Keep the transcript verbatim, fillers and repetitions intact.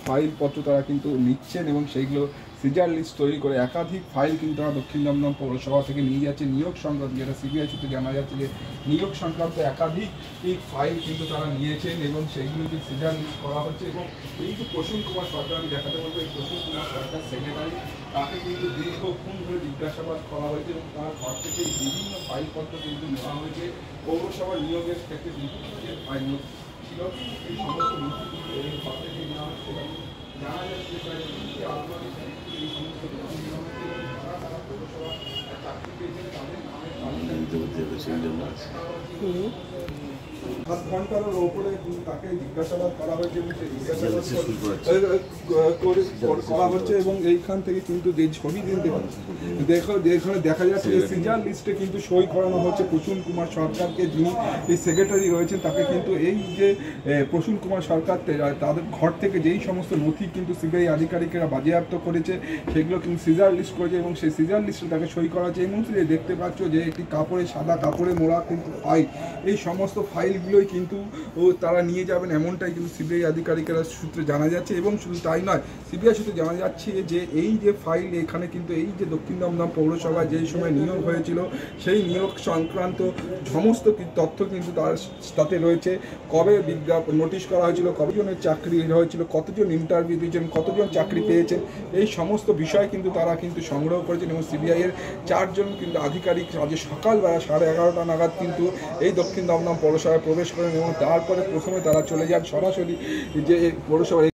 ফাইলপত্র তারা কিন্তু নিচ্ছেন এবং সেইগুলো সিজার লিস্ট তৈরি করে একাধিক ফাইল কিন্তু তারা দক্ষিণ দমদম পৌরসভা থেকে নিয়ে যাচ্ছে নিয়োগ সংক্রান্ত, যেটা সিবিআই সূত্রে জানা যাচ্ছে যে নিয়োগ সংক্রান্ত একাধিক এই ফাইল কিন্তু তারা নিয়েছেন এবং সেইগুলোকে সিজার লিস্ট করা হচ্ছে। এবং এই যে প্রসূন কুমার সরকার, আমি দেখাতে বলবো এই প্রসূন কুমার সরকার সেক্রেটারি, তাকে কিন্তু দীর্ঘক্ষণ ধরে জিজ্ঞাসাবাদ করা হয়েছে এবং তার ঘর থেকে বিভিন্ন ফাইলপত্র কিন্তু নেওয়া হয়েছে। পৌরসভা নিয়োগের ক্ষেত্রে বিভিন্ন যে ফাইল ছিল এই সমস্ত নথি কিন্তু এই ঘর থেকে নেওয়া হচ্ছে এবং জানা যাচ্ছে প্রায় তিনটি আলমারি এই সমস্ত নথি নেওয়া হয়েছে এবং তারা তারা পৌরসভা চাকরি পেয়েছেন তাদের নামে সাত ঘন্টার ওপরে তাকে জিজ্ঞাসাবাদ করা হয়েছে এবং সেই জিজ্ঞাসাবাদ করা হচ্ছে এবং এইখান থেকে কিন্তু যে ছবি দেখো এখানে দেখা যাচ্ছে যে সিজার লিস্টে কিন্তু সই করানো হচ্ছে প্রসূন কুমার সরকারকে, যিনি এই সেক্রেটারি রয়েছেন তাকে কিন্তু এই যে প্রসূন কুমার সরকার তাদের ঘর থেকে যেই সমস্ত নথি কিন্তু সিবিআই আধিকারিকেরা বাজেয়াপ্ত করেছে সেগুলো কিন্তু সিজার লিস্ট করেছে এবং সেই সিজার লিস্টে তাকে সই করা হচ্ছে। এই মুহূর্তে যে দেখতে পাচ্ছ যে একটি কাপড়ে সাদা কাপড়ে মোড়া কিন্তু ফাইল, এই সমস্ত ফাইলগুলোই কিন্তু ও তারা নিয়ে যাবেন এমনটাই কিন্তু সিবিআই আধিকারিকেরা সূত্রে জানা যাচ্ছে। এবং শুধু তাই নয়, সিবিআই সূত্রে জানা যাচ্ছে যে এই যে ফাইল এখানে কিন্তু এই যে দক্ষিণ দমদম পৌরসভায় যেই সময় নিয়োগ হয়েছিল সেই নিয়োগ সংক্রান্ত সমস্ত তথ্য কিন্তু তার তাতে রয়েছে। কবে বিজ্ঞাপন নোটিশ করা হয়েছিল, কতজনের চাকরি হয়েছিল, কতজন ইন্টারভিউ দিয়েছেন, কতজন চাকরি পেয়েছেন, এই সমস্ত বিষয় কিন্তু তারা কিন্তু সংগ্রহ করেছেন। এবং সিবিআইয়ের চারজন কিন্তু আধিকারিক আজ সকালবেলা সাড়ে এগারোটা নাগাদ কিন্তু এই দক্ষিণ দমদম পৌরসভায় প্রবেশ করেন এবং তারপরে প্রথমে তারা চলে যান সরাসরি যে পৌরসভার